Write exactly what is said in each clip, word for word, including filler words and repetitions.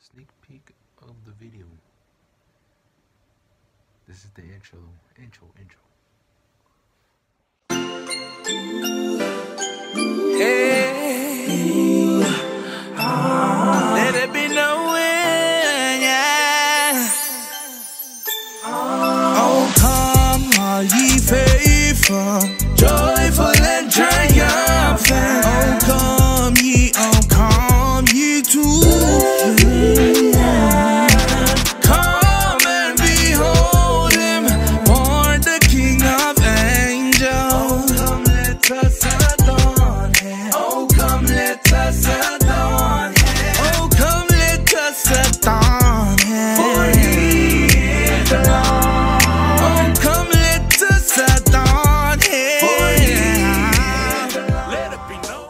sneak peek of the video. This is the intro, intro, intro. Hey, let it be known, yeah. Oh, come all ye faithful, joyful and triumphant. Oh, come ye, oh, come ye too. Come and behold him, born the King of angels. Oh, come let us adorn him. Oh, come let us adorn him. Oh, come let us adorn him. For he is the Lord. Oh, come let us adorn him. For he is the Lord. Let it be known.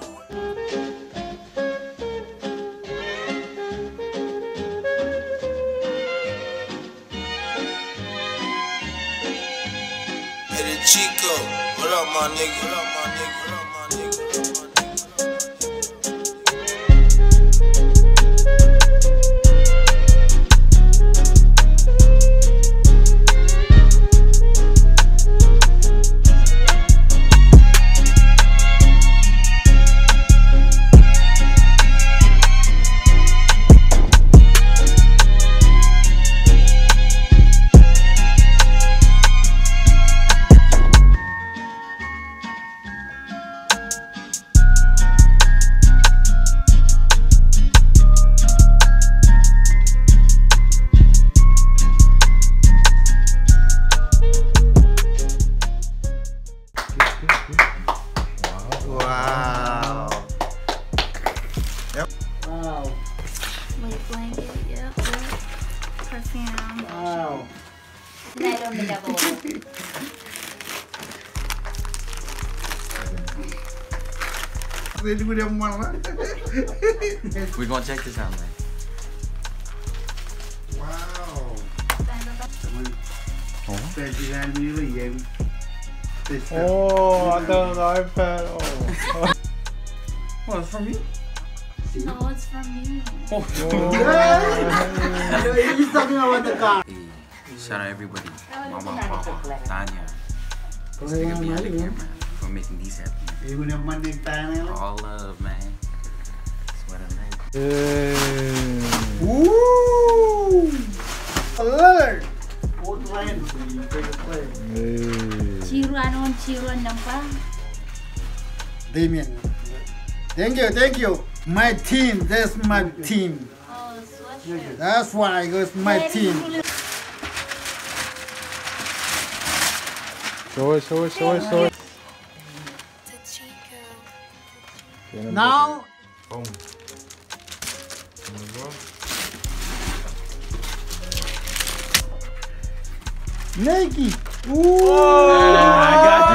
Hey, the Chico, what up, my nigga? What up, my nigga? What up, my nigga? What up, my nigga? Wow. Yep. Wow. Weight blanket, yep, yep. Perfume. Wow. Night on the double. Jadi gue dia mana? We're gonna check this out, man. Wow. Oh. Presiden dulu ya. Oh, ada iPad. Oh. Oh, it's from you? No, it's from me. He's talking about the car. Hey, shout out everybody. Mama, Papa, Tanya. This nigga be out of here, man. For making these happen. Ibu ni manik tanah. All love, man. That's what I like. Woo! Alert! Old line. Ciruan on ciruan nampak. Damien. Thank you, thank you. My team, that's my team. Oh, sweatshirt. That's why it's my team. Show it, show it, show it, show it. Now, Boom. Nike. Ooh! I got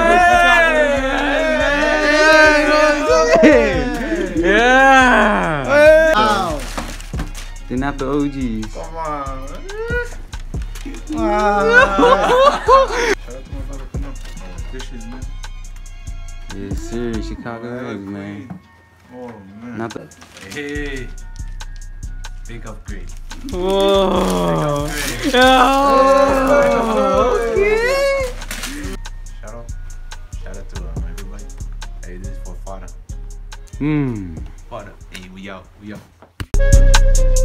you. Yeah. Wow. They're not the O Gs. Come on. Wow. Shout out to my brother. Come on. Dishes, man. Yes, sir. Chicago Eggs, man. Oh, man. Not the. Hey, big upgrade. Oh. Big upgrade. Oh. Shout out, shout out to um, everybody. Hey, this is for Fada. Mmm. Fada. Hey, we out, we out.